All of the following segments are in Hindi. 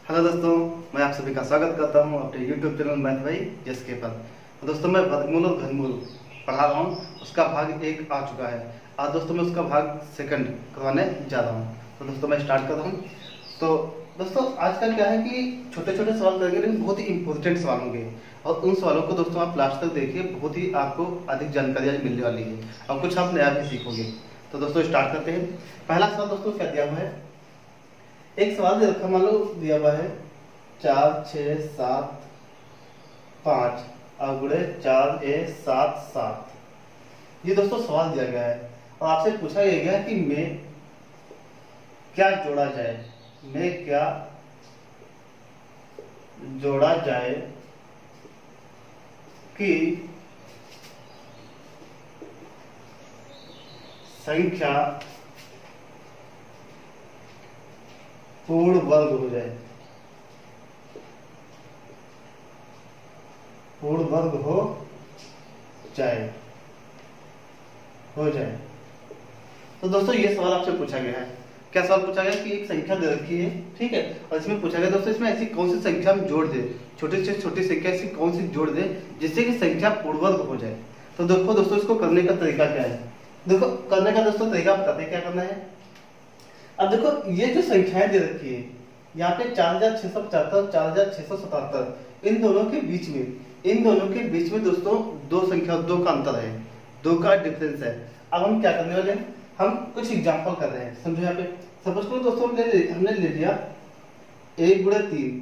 हेलो दोस्तों, मैं आप सभी का स्वागत करता हूं अपने YouTube चैनल मैथ भाई जिसके पर। तो दोस्तों मैं वर्गमूल और घनमूल पढ़ा रहा हूं, उसका भाग 1 आ चुका है। आज दोस्तों मैं उसका भाग 2 करवाने जा रहा हूं। तो दोस्तों मैं स्टार्ट कर रहा हूं। तो दोस्तों आजकल क्या है कि छोटे छोटे सवाल करेंगे लेकिन बहुत ही इंपॉर्टेंट सवाल होंगे, और उन सवालों को दोस्तों आप लास्ट तक देखिए, बहुत ही आपको अधिक जानकारी आज मिलने वाली है और कुछ आप नया भी सीखोगे। तो दोस्तों स्टार्ट करते हैं। पहला सवाल दोस्तों क्या दिया हुआ है, एक सवाल दे रखा, मान लो दिया हुआ है 4 6 7 5 गुणे 4 a 7 7। ये दोस्तों सवाल दिया गया है और आपसे पूछा गया कि में क्या जोड़ा जाए, में क्या जोड़ा जाए कि संख्या पूर्ण वर्ग हो जाए, पूर्ण वर्ग हो जाए। तो दोस्तों ये सवाल आपसे पूछा गया है। क्या सवाल पूछा गया कि एक संख्या दे रखी है, ठीक है, और इसमें पूछा गया दोस्तों इसमें ऐसी कौन सी संख्या हम जोड़ दे, छोटी से छोटी संख्या ऐसी कौन सी जोड़ दे जिससे कि संख्या पूर्ण वर्ग हो जाए। तो देखो दोस्तों इसको करने का तरीका क्या है। देखो करने का दोस्तों तरीका बताते हैं क्या करना है। अब देखो ये जो संख्याएं दे रखी है, यहाँ पे 4675 4677, इन दोनों के बीच में दोस्तों दो का अंतर है, 2 का डिफरेंस है। अब हम क्या करने वाले हैं, हम कुछ एग्जांपल कर रहे हैं, समझो। यहाँ पे सपोज करो दोस्तों हमने ले लिया 1 गुणे 3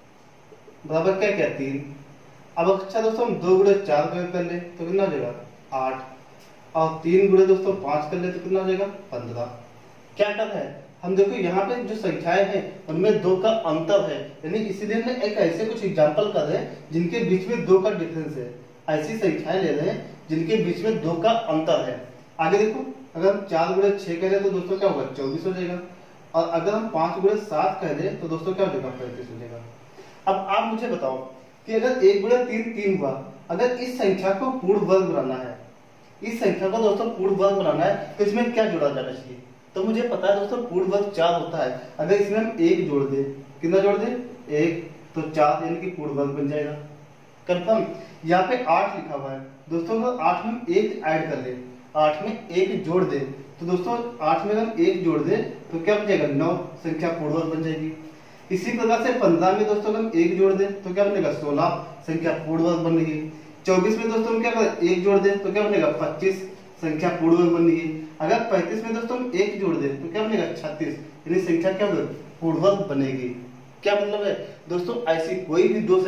बराबर क्या क्या 3। अब अच्छा दोस्तों हम 2 गुणे 4 कर ले तो कितना हो जाएगा 8, और 3 गुणे दोस्तों 5 कर ले तो कितना हो जाएगा 15। क्या करना है, हम देखो यहाँ पे जो संख्याएं हैं उनमें 2 का अंतर है, यानी इसीलिए हम एक ऐसे कुछ एग्जांपल कर रहे हैं जिनके बीच में 2 का डिफरेंस है। ऐसी संख्याएं ले रहे हैं जिनके बीच में 2 का अंतर है। आगे देखो, अगर हम 4 गुणे 6 कह रहे तो दोस्तों क्या होगा 24 हो जाएगा, और अगर हम 5 गुणे 7 कह रहे तो दोस्तों क्या हो जाएगा 35 हो जाएगा। अब आप मुझे बताओ कि अगर 1 गुणे 3 3 हुआ, अगर इस संख्या को पूर्ण वर्ग बनाना है, इस संख्या को दोस्तों पूर्ण वर्ग बनाना है तो इसमें क्या जोड़ा जाना चाहिए। तो मुझे पता है दोस्तों पूर्ण वर्ग 4 होता है, अगर इसमें हम 1 जोड़ दे, कितना जोड़ दे 1, तो 4 यानी कि पूर्ण वर्ग बन जाएगा। कंफर्म। यहाँ पे 8 लिखा हुआ है दोस्तों, अगर 8 में हम 1 ऐड कर ले, 8 में 1 जोड़ दे तो दोस्तों 8 में अगर 1 जोड़ दे तो क्या बन जाएगा 9, संख्या पूर्ण वर्ग बन जाएगी। इसी प्रकार से 15 में दोस्तों हम 1 जोड़ दे तो क्या बनेगा 16, संख्या पूर्ण वर्ग बन रही है। 24 में दोस्तों हम क्या करें 1 जोड़ दे तो क्या बनेगा 25, संख्या पूर्ण वर्ग बन रही है। अगर 35 में दोस्तों हम 1 जोड़ दे तो क्या बनेगा 36, यानी संख्या क्या पूर्ण वर्ग बनेगी। क्या मतलब है दोस्तों, ऐसी कोई भी दो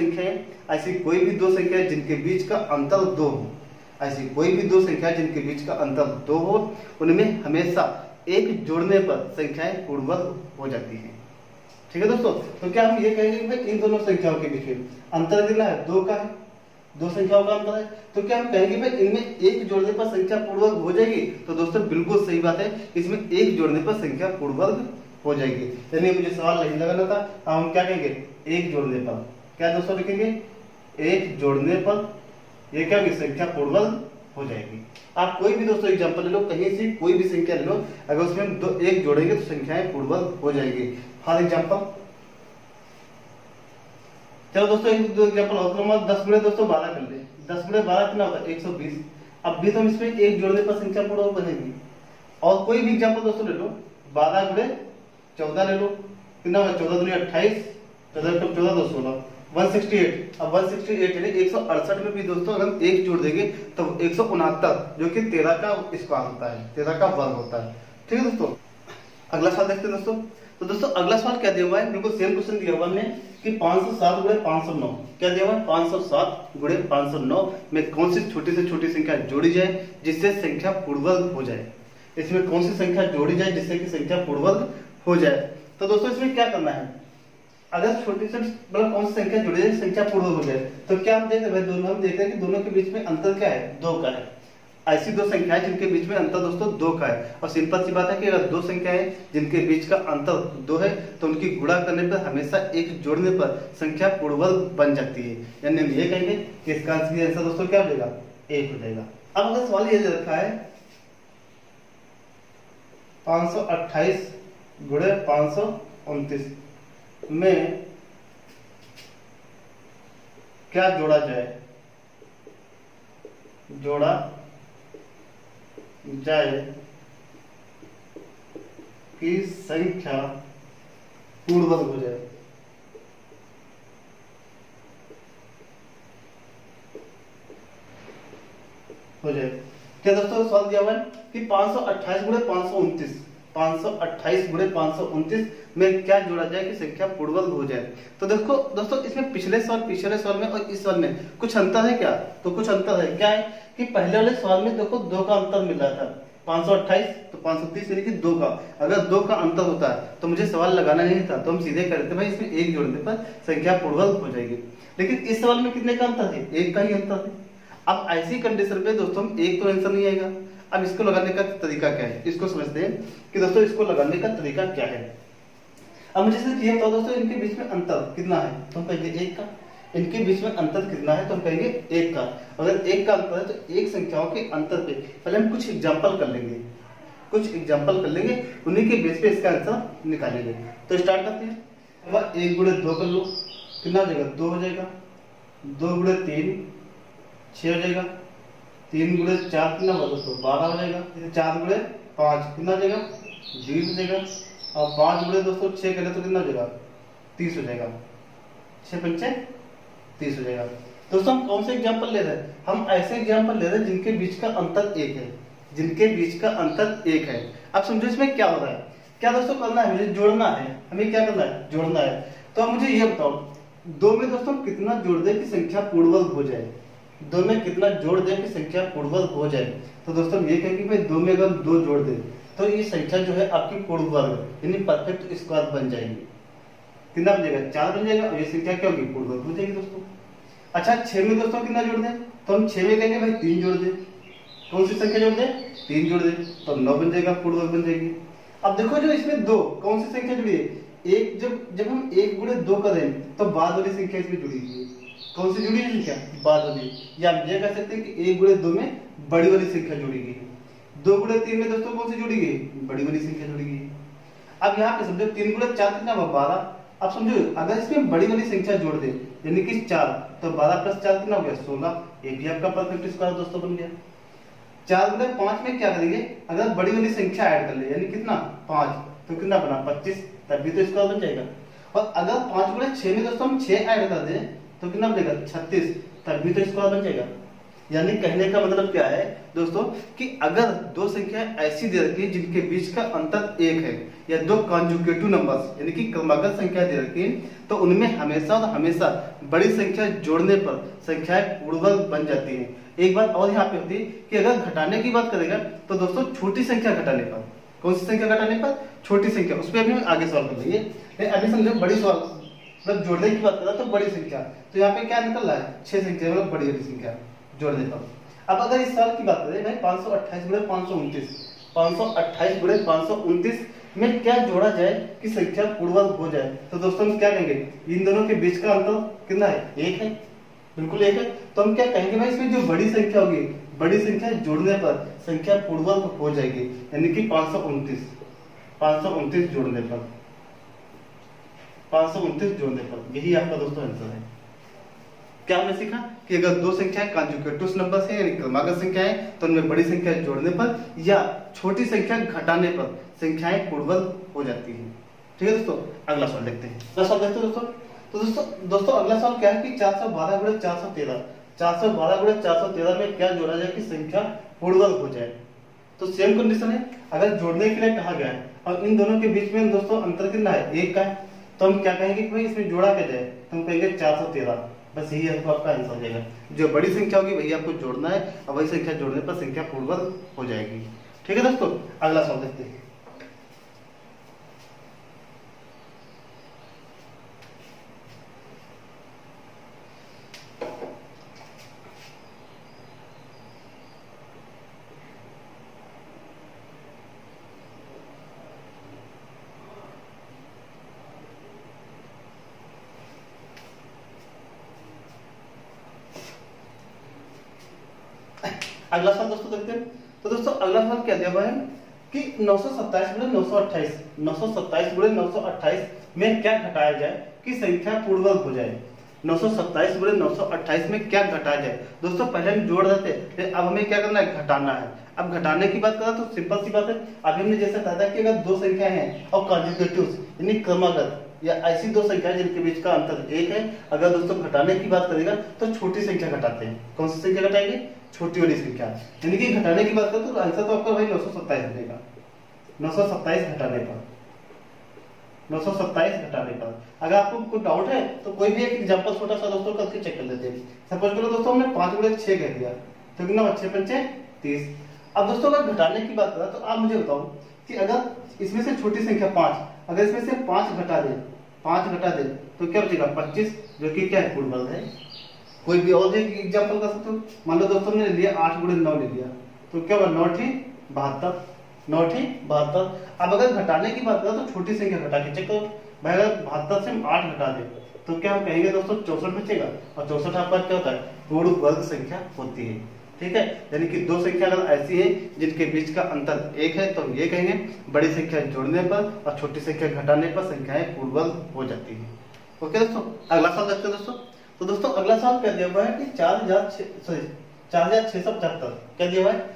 संख्याएं जिनके बीच का अंतर 2 हो, ऐसी कोई भी दो संख्या जिनके बीच का अंतर 2 हो, उनमें हमेशा 1 जोड़ने पर संख्याएं पूर्ण वर्ग हो जाती हैं। ठीक है दोस्तों, तो क्या हम ये कहेंगे कि भाई इन दोनों संख्याओं के बीच में अंतर कितना है 2 का है, दो संख्याओं का अंतर है, तो क्या हम कहेंगे भाई इनमें 1 जोड़ने पर संख्या पूर्ण वर्ग हो जाएगी। तो दोस्तों बिल्कुल सही बात है, इसमें 1 जोड़ने पर संख्या पूर्ण वर्ग हो जाएगी। यानी मुझे सवाल नहीं लगाना था, हम क्या कहेंगे 1 जोड़ने पर, क्या दोस्तों लिखेंगे 1 जोड़ने पर ये क्या होगी संख्या पूर्ण वर्ग हो जाएगी। आप कोई भी दोस्तों एग्जांपल ले लो, कहीं से कोई भी संख्या ले लो, अगर उसमें 1 जोड़ेंगे तो संख्याएं पूर्ण वर्ग हो जाएगी। फॉर एग्जांपल चलो दोस्तों एक दो एग्जांपल और करूंगा। 10 गुणे दोस्तों 12 कर ले, 10 गुणे 12 कितना होगा 120। अब भी तो हम इसमें 1 जोड़ने पर संख्या पूर्ण वर्ग बनेगी। और कोई भी एग्जांपल दोस्तों ले लो, 12 गुणे 14 ले लो, कितना होगा 14 दूनी 28, 14 2 16, 168। अब 168 यानी 168 में भी दोस्तों अगर हम 1 जोड़ देंगे तो 169, जो कि 13 का स्क्वायर होता है, 13 का वर्ग होता है। ठीक है दोस्तों, अगला सवाल देखते हैं दोस्तों। तो दोस्तों अगला सवाल क्या दिया हुआ है, बिल्कुल सेम क्वेश्चन दिया हुआ हमने कि 507 गुणे 509, क्या दिया हुआ है 507 गुणे 509 में कौन सी छोटी से छोटी संख्या जोड़ी जाए जिससे संख्या पूर्ण वर्ग हो जाए। इसमें कौन सी संख्या जोड़ी जाए जिससे कि संख्या पूर्ण वर्ग हो जाए। तो दोस्तों इसमें क्या करना है, अगर छोटी से मतलब कौन सी संख्या जोड़ी जाए संख्या पूर्ण वर्ग हो जाए, तो क्या हम देख रहे हैं दोनों, हम देख रहे हैं कि दोनों के बीच में अंतर क्या है 2 का है। ऐसी दो संख्याएं जिनके बीच में अंतर दोस्तों 2 का है, और सिंपल सी बात है कि अगर दो संख्याएं जिनके बीच का अंतर 2 है तो उनकी गुणा करने पर हमेशा 1 जोड़ने पर संख्या पूर्ण वर्ग बन जाती है। यानी हम ये कहेंगे कि इसका आंसर दोस्तों क्या हो जाएगा 1 हो जाएगा। अब अगर सवाल ये दे रखा है 528 गुणे 529 में क्या जोड़ा जाए, जोड़ा जाए कि संख्या पूर्णवर्ग हो जाए। क्या दोस्तों सवाल दिया हुआ है कि 528 गुणे 529, 528 गुणे 529 में क्या जोड़ा जाए कि संख्या पूर्णवर्ग हो जाए। तो देखो दोस्तों इसमें पिछले सवाल में और इस सवाल में कुछ अंतर है क्या? तो कुछ अंतर है। क्या है कि पहले वाले सवाल में देखो 2 का अंतर मिल रहा था, 528 तो 530 यानी कि 2 का। अगर 2 का अंतर होता है तो मुझे सवाल लगाना नहीं था, तो हम सीधे करते भाई इसमें 1 जोड़ने पर संख्या पूर्णवर्ग हो जाएगी। लेकिन इस सवाल में कितने का अंतर है? 1 का ही अंतर है। अब ऐसी कंडीशन पे दोस्तों हम 1 तो आंसर नहीं आएगा। अब इसको लगाने का तरीका क्या है, इसको समझते हैं कि दोस्तों इसको लगाने का तरीका क्या है। अब मुझे सिर्फ ये बताओ दोस्तों इनके बीच में अंतर कितना है, तो हम कहेंगे 1 का। इनके बीच में अंतर कितना है, तो हम कहेंगे 1 का। अगर 1 का अंतर है तो एक संख्याओं के अंतर पे पहले हम कुछ एग्जांपल कर लेंगे, उन्हीं के बेस पे इसका आंसर निकालेंगे। तो स्टार्ट करते हैं। अब 1 गुणे 2 कर लो, कितना हो जाएगा? 2 हो जाएगा। 2 गुणे 3 6 हो जाएगा। 3 गुणे 4 कितना होगा दोस्तों? 12 हो जाएगा। 4 गुणे 5 कितना हो जाएगा? 20 हो जाएगा। और 5 गुणे दोस्तों 6 करें तो कितना हो जाएगा? 30 हो जाएगा। 6 पंचे 30 हो जाएगा। दोस्तों हम कौन से एग्जाम्पल ले रहे हैं? हम ऐसे एग्जाम्पल ले रहे हैं जिनके बीच का अंतर 1 है, जिनके बीच का अंतर 1 है। अब समझो इसमें क्या हो रहा है। क्या दोस्तों करना है? मुझे जोड़ना है। हमें क्या करना है? जोड़ना है। तो अब मुझे ये बताओ 2 में दोस्तों कितना जोड़ दे कि संख्या पूर्णवर्ग हो जाए? 2 में कितना जोड़ दे कि संख्या पूर्णवर्ग हो जाए? तो दोस्तों ये कहेंगे भाई 2 में अगर 2 जोड़ दे तो ये संख्या जो है आपकी पूर्णवर्ग यानी परफेक्ट स्क्वायर बन जाएगी। कितना बन जाएगा? 4 बन जाएगा। और ये संख्या क्या होगी? पूर्णवर्ग हो जाएगी दोस्तों। अच्छा 6 में दोस्तों कितना जोड़ दे? तो हम 6 में कहेंगे भाई 3 जोड़ दे। कौन सी संख्या जोड़ दे? 3 जोड़ दे तो 9 बन जाएगा, पूर्णवर्ग बन जाएगी। अब देखो जो इसमें 2 कौन सी संख्या जुड़ी है? एक जब हम 1 गुणे 2 करें तो बाद वाली संख्या इसमें जुड़ी है। कौन सी जुड़ी है संख्या? बाद वाली। या हम ये कह सकते हैं कि 1 गुणे 2 में बड़ी वाली संख्या जुड़ी गई। 2 गुणे 3 में दोस्तों कौन सी जुड़ी गई? बड़ी वाली संख्या जुड़ी गई। अब यहाँ पे समझो 3 गुणे 4 कितना हुआ? 12। अब समझो अगर इसमें बड़ी वाली संख्या जोड़ दे यानी कि 4 तो 12 प्लस 4 कितना हो गया? 16। ये भी आपका परफेक्ट स्क्वायर दोस्तों बन गया। 4 गुणे 5 में क्या करेंगे? अगर बड़ी वाली संख्या ऐड कर ले यानी कितना? 5 तो कितना बना? 25, तब भी तो स्क्वायर बन जाएगा। और अगर 5 गुणे 6 में दोस्तों हम 6 ऐड कर दें तो कितना बनेगा? 36, तब भी तो स्क्वायर बन जाएगा। यानी कहने का मतलब क्या है दोस्तों कि अगर 2 संख्या ऐसी दे रखी है जिनके बीच का अंतर 1 है या 2 कॉन्जुगेटिव नंबर्स यानी कि क्रमागत संख्या दे रखी है तो उनमें हमेशा और हमेशा बड़ी संख्या जोड़ने पर संख्याएं पूर्णवर्ग बन जाती है। एक बात और यहाँ पे होती है कि अगर घटाने की बात करेगा तो दोस्तों छोटी संख्या घटाने पर, कौन सी संख्या घटाने पर? छोटी संख्या। उस पर अभी हम आगे सवाल कर लेंगे। अभी समझो बड़ी सवाल मतलब जोड़ने की बात कर रहा तो बड़ी संख्या, तो यहाँ पे क्या निकल रहा है? 6 संख्या मतलब बड़ी वाली संख्या जोड़ देता हूँ। अब अगर इस साल की बात करें भाई 528 गुणे 529, 528 गुणे 529 में क्या जोड़ा जाए कि संख्या पूर्णवर्ग हो जाए? तो दोस्तों हम क्या कहेंगे? इन दोनों के बीच का अंतर कितना है? 1 है, बिल्कुल 1 है। तो हम क्या कहेंगे भाई इसमें जो बड़ी संख्या होगी, बड़ी संख्या जोड़ने पर संख्या पूर्णवर्ग हो जाएगी यानी कि 529 जोड़ने पर, 529 जोड़ने पर। यही आपका दोस्तों आंसर है। क्या हमने सीखा कि अगर 2 संख्याएं कॉन्जुगेटिव नंबर्स हैं यानी क्रमागत संख्याएं तो उनमें बड़ी संख्या जोड़ने पर या छोटी संख्या घटाने पर संख्याएं पूर्णवर्ग हो जाती हैं। ठीक है दोस्तों, अगला सवाल देखते हैं। अगला सवाल देखते हैं दोस्तों। तो दोस्तों अगला सवाल क्या है कि 412 गुणे 413, 412 गुणे 413 में क्या जोड़ा जाए कि संख्या पूर्णवर्ग हो जाए? तो सेम कंडीशन है। अगर जोड़ने के लिए कहा गया है और इन दोनों के बीच में दोस्तों अंतर कितना है? 1 का है। तो हम क्या कहेंगे कि भाई इसमें जोड़ा क्या जाए? तो हम कहेंगे 413। बस यही आपको आपका आंसर हो जाएगा। जो बड़ी संख्या होगी वही आपको जोड़ना है और वही संख्या जोड़ने पर संख्या पूर्णवर्ग हो जाएगी। ठीक है दोस्तों, अगला सवाल देखते हैं। अगला सवाल दोस्तों देखते हैं। तो दोस्तों अगला सवाल क्या दिया हुआ है कि 927 गुणे 928 में क्या घटाया जाए कि संख्या पूर्णवर्ग हो जाए? 927 गुणे 928 में क्या घटाया जाए। दोस्तों पहले हम जोड़ रहे थे, अब हमें क्या करना है, घटाना है। अब घटाने की बात करें तो सिंपल सी बात है, अभी हमने जैसे बताया कि अगर दो संख्या हैं और कॉन्जुगेटिव्स यानी क्रमागत या ऐसी दो संख्याएं जिनके बीच का अंतर एक है, अगर दोस्तों घटाने की बात करेगा तो छोटी संख्या घटाते हैं। कौन सी संख्या घटाएंगे, छोटी वाली संख्या। यानी कि घटाने की बात करें तो आंसर तो आपका भाई 927 बनेगा। 927 घटाने पर, 927 घटाने पर। अगर आपको कोई डाउट है तो कोई भी एक एग्जांपल छोटा सा दोस्तों करके चेक कर लेते हैं। सपोज करो दोस्तों हमने 5 गुणे 6 कह दिया तो कितना 6 पंचे 30। अब दोस्तों अगर घटाने की बात करें तो आप मुझे बताओ कि अगर इसमें से छोटी संख्या 5, अगर इसमें से 5 घटा दे, 5 घटा दे तो क्या बचेगा 25, जो कि क्या है, पूर्ण वर्ग है। कोई भी और एग्जांपल कर सकते हो। मान लो दोस्तों ने लिया 8 गुणे 9 ले लिया तो क्या हुआ, 9 ठी 72, 9 ठी 72। अब अगर घटाने की बात करें तो छोटी संख्या घटा के चेक करो भाई, अगर 72 से हम 8 घटा दे तो क्या हम कहेंगे दोस्तों 64 बचेगा, और 64 आपका क्या होता है, पूर्ण वर्ग संख्या होती है। ठीक है, यानी कि दो संख्या अगर ऐसी है जिनके बीच का अंतर एक है तो हम ये कहेंगे बड़ी संख्या जोड़ने पर और छोटी संख्या घटाने पर संख्याएं पूर्ण वर्ग हो जाती है। ओके दोस्तों, अगला सवाल देखते हैं दोस्तों। तो दोस्तों अगला सवाल क्या दिया हुआ है कि 4675 क्या दिया हुआ है,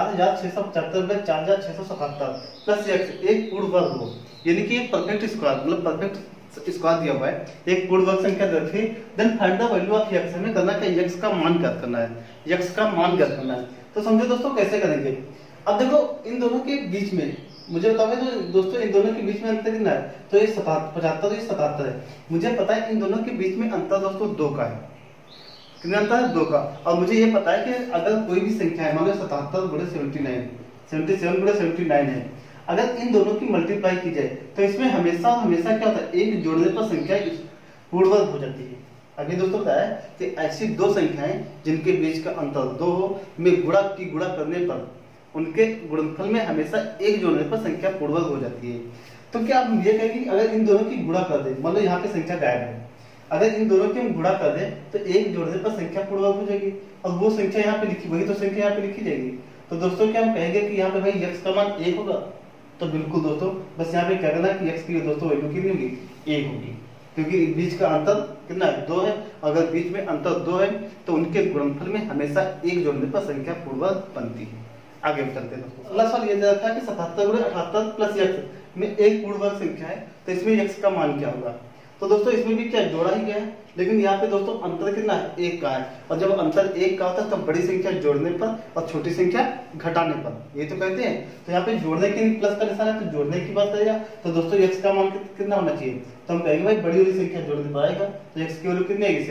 4675 में 4677 प्लस x एक पूर्ण वर्ग हो, यानी कि एक परफेक्ट स्क्वायर, मतलब परफेक्ट स्क्वायर दिया हुआ है, एक पूर्ण वर्ग संख्या रखी। Then find the value of x, हमें करना है x का मान ज्ञात करना है, x का मान ज्ञात करना है। तो समझो दोस्तों कैसे करेंगे। अब देखो इन दोनों के बीच में मुझे बताओगे तो दोस्तों इन दोनों के बीच में अंतर कितना है, तो ये 75 ये 77 है। मुझे पता है इन दोनों के बीच में अंतर दोस्तों 2 का है। कितना अंतर है, 2 का। और मुझे ये पता है कि अगर कोई भी संख्या है, मान लो 77 गुणे 79, 77 गुणे 79 है, अगर इन दोनों की मल्टीप्लाई की जाए तो इसमें हमेशा हमेशा क्या होता है, एक जोड़ने पर संख्या पूर्ण वर्ग हो जाती है। अभी दोस्तों बताया कि ऐसी दो संख्याएं जिनके बीच का अंतर 2 हो, में गुणा करने पर उनके गुणनफल में हमेशा एक जोड़ने पर संख्या पूर्ण वर्ग हो जाती है। तो क्या आप ये कहेंगे अगर इन दोनों की गुणा कर दे, मान लो यहाँ पे संख्या गायब है, अगर इन दोनों की हम गुणा कर दे तो एक जोड़ने पर संख्या पूर्ण वर्ग हो जाएगी, और वो संख्या यहाँ पे लिखी, वही तो संख्या यहाँ पे लिखी जाएगी। तो दोस्तों क्या हम कहेंगे कि यहाँ पे भाई x का मान 1 होगा। तो बिल्कुल दोस्तों, बस यहाँ पे क्या करना है कि x की दोस्तों वैल्यू कितनी होगी, 1 होगी, क्योंकि बीच का अंतर कितना है, 2 है। अगर बीच में अंतर 2 है तो उनके गुणनफल में हमेशा एक जोड़ने पर संख्या पूर्ण वर्ग बनती है। आगे चलते हैं दोस्तों। अगला सवाल ये दे रखा है कि 77 गुणे 78 प्लस x में एक पूर्ण वर्ग संख्या है, तो इसमें x का मान क्या होगा। तो दोस्तों इसमें भी क्या जोड़ा ही गया है, लेकिन यहाँ पे दोस्तों अंतर कितना है, 1 का है। और जब अंतर 1 का होता है तब बड़ी संख्या जोड़ने पर और छोटी संख्या घटाने पर, ये तो कहते हैं। तो यहाँ पे जोड़ने के लिए प्लस का निशान है, तो जोड़ने की बात करेगा तो दोस्तों x का मान कितना होना चाहिए, तो हम कहेंगे भाई बड़ी वाली संख्या जोड़ने पर आएगा, तो x की वैल्यू कितनी आएगी,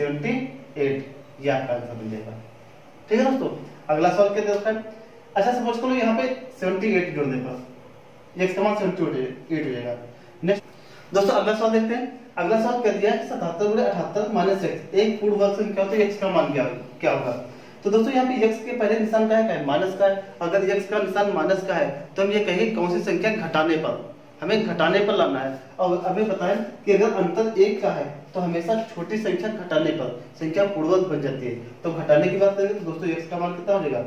78, ये आपका आंसर बन जाएगा। ठीक है दोस्तों, अगला सवाल क्या दे है, अच्छा सपोज करो यहाँ पे 78 जोड़ने पर x का मान 78 हो जाएगा। नेक्स्ट दोस्तों अगला सवाल देखते हैं। अगला सवाल क्या दिया है, 77 गुणे 78 माइनस x एक पूर्ण वर्ग संख्या हो तो x का मान क्या होगा। तो दोस्तों यहाँ पे x के पहले निशान का है, माइनस का है। अगर x का निशान माइनस का है तो हम ये कहेंगे कौन सी संख्या घटाने पर, हमें घटाने पर लाना है। और अभी बताएं कि अगर अंतर 1 का है तो हमेशा छोटी संख्या घटाने पर संख्या पूर्ण वर्ग बन जाती है। तो घटाने की बात करेंगे तो दोस्तों x का मान कितना हो जाएगा,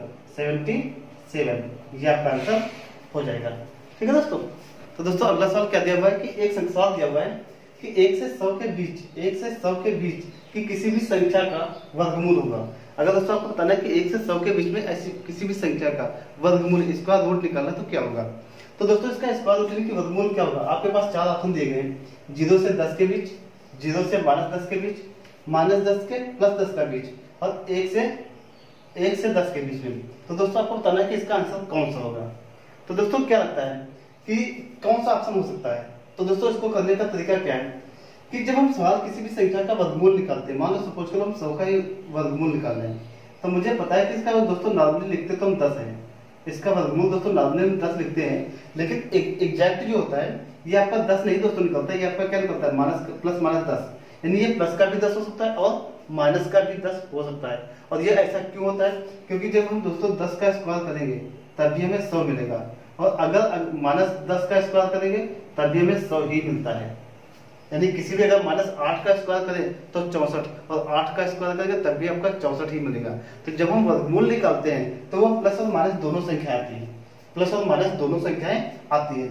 77, ये आपका आंसर हो जाएगा। ठीक है दोस्तों। तो दोस्तों अगला सवाल क्या दिया हुआ है कि एक सवाल दिया हुआ है कि 1 से 100 के बीच की किसी भी संख्या का वर्गमूल होगा। अगर दोस्तों आपको बताना है कि 1 से 100 के बीच में ऐसी किसी भी संख्या का वर्गमूल स्क्वायर रूट निकालना तो क्या होगा। तो दोस्तों इसका स्क्वायर रूट की वर्गमूल क्या होगा, आपके पास 4 ऑप्शन दिए गए हैं, 0 से 10 के बीच, 0 से -10 के बीच, -10 के +10 का बीच, और 1 से 10 के बीच में। तो दोस्तों आपको बताना है कि इसका आंसर कौन सा होगा। तो दोस्तों क्या लगता है कि कौन सा ऑप्शन हो सकता है। तो दोस्तों इसको करने का तरीका क्या है कि जब हम सवाल किसी भी संख्या का वर्गमूल निकालते हैं, मान लो सपोज करो हम 100 का ही वर्गमूल निकाल रहे हैं, तो मुझे पता है कि इसका दोस्तों नॉर्मली लिखते तो हम 10 है, इसका वर्गमूल दोस्तों नॉर्मली हम 10 लिखते हैं, लेकिन एग्जैक्ट जो होता है ये आपका 10 नहीं दोस्तों निकलता है, ये आपका क्या निकलता है, +-10, यानी ये प्लस का भी 10 हो सकता है और माइनस का भी 10 हो सकता है। और ये ऐसा क्यों होता है, क्योंकि जब हम दोस्तों 10 का स्क्वायर करेंगे तभी हमें 100 मिलेगा, और अगर -10 का स्क्वायर करेंगे तभी हमें 100 ही मिलता है। यानी किसी भी अगर -8 का स्क्वायर करें तो 64, और 8 का स्क्वायर करेंगे तब भी आपका 64 ही मिलेगा। तो जब हम वर्गमूल निकालते हैं तो वो प्लस और माइनस दोनों संख्याएं आती है, प्लस और माइनस दोनों संख्याएं आती है।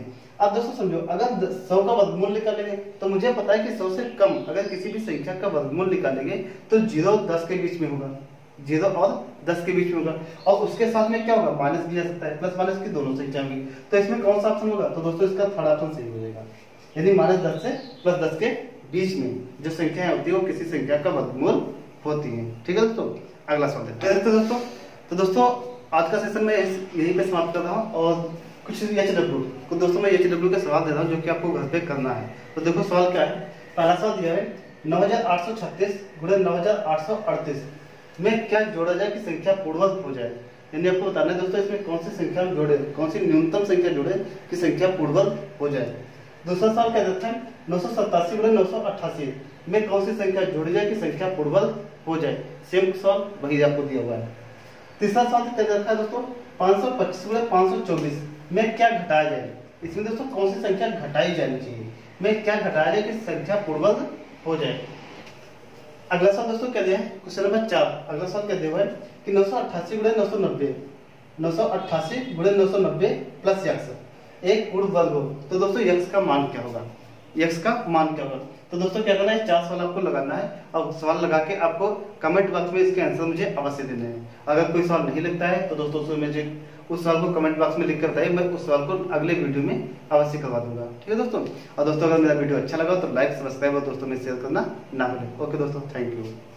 अब दोस्तों समझो, अगर 100 का वर्गमूल निकालेंगे तो मुझे पता है कि 100 से कम अगर किसी भी संख्या का वर्गमूल निकालेंगे तो 0 और 10 के बीच में होगा, 0 और 10 के बीच में होगा, और उसके साथ में क्या होगा, माइनस भी आ सकता है, प्लस माइनस की दोनों संख्या होगी। तो इसमें कौन सा ऑप्शन होगा, तो दोस्तों इसका थर्ड ऑप्शन सही हो जाएगा, यानी -10 से +10 के बीच में जो संख्या होती है वो किसी संख्या का वर्गमूल होती है। ठीक है दोस्तों, अगला सवाल देखते हैं दोस्तों। तो दोस्तों आज का सेशन में यहीं पे समाप्त कर रहा हूँ, और कुछ HW को दोस्तों मैं HW का सवाल दे रहा हूँ जो कि आपको घर पे करना है। तो देखो सवाल क्या है, पहला सवाल दिया है 9836 गुणे 9838 में क्या जोड़ा जाए कि संख्या पूर्ववत हो जाए। यानी आपको बताना है दोस्तों इसमें कौन सी संख्या जोड़े, कौन सी न्यूनतम संख्या जोड़े कि संख्या पूर्ववत हो जाए। दूसरा सवाल क्या देता है 987 गुणे 988 में कौन सी संख्या जोड़ी जाए कि संख्या पूर्ववत हो जाए। सेम सवाल वही आपको दिया हुआ है। तीसरा सवाल क्या देता है दोस्तों 525 गुणे 524 में क्या घटाया जाए। इसमें दोस्तों कौन सी संख्या घटाई जानी चाहिए, में क्या घटाया जाए कि संख्या पूर्ववत हो जाए। अगला सवाल दोस्तों क्या दिया है, क्वेश्चन नंबर 4। अगला सवाल क्या दिया हुआ है कि 988 गुणे 990 988 गुणे 990 प्लस x एक पूर्ण वर्ग हो, तो दोस्तों x का मान क्या होगा, x का मान क्या होगा। तो दोस्तों क्या करना है, 4 सवाल आपको लगाना है, और सवाल लगा के आपको कमेंट बॉक्स में इसके आंसर मुझे अवश्य देने हैं। अगर कोई सवाल नहीं लगता है तो दोस्तों उसमें मुझे उस सवाल को कमेंट बॉक्स में लिख कर बताइए, मैं उस सवाल को अगले वीडियो में अवश्य करवा दूंगा। ठीक है दोस्तों, और दोस्तों अगर मेरा वीडियो अच्छा लगा तो लाइक सब्सक्राइब और दोस्तों में शेयर करना ना भूलें। ओके दोस्तों, थैंक यू।